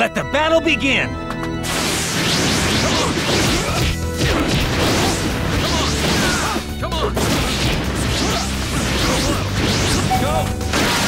Let the battle begin! Come on! Go!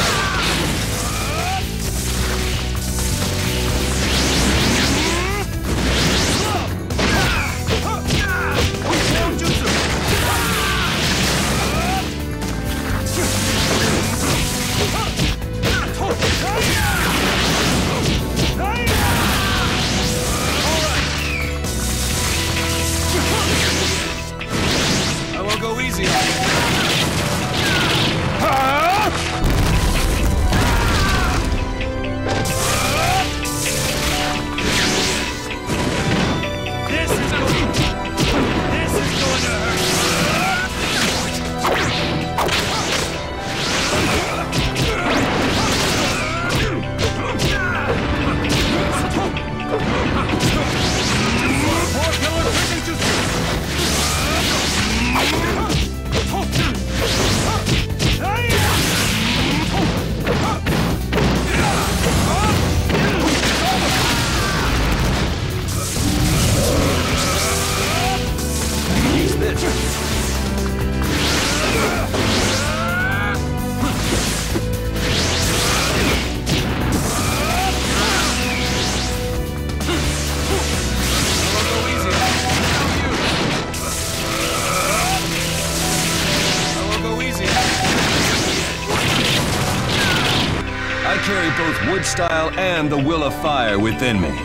I carry both wood style and the will of fire within me.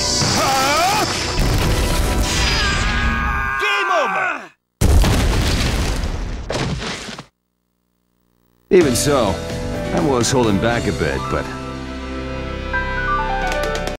Game over! Even so, I was holding back a bit, but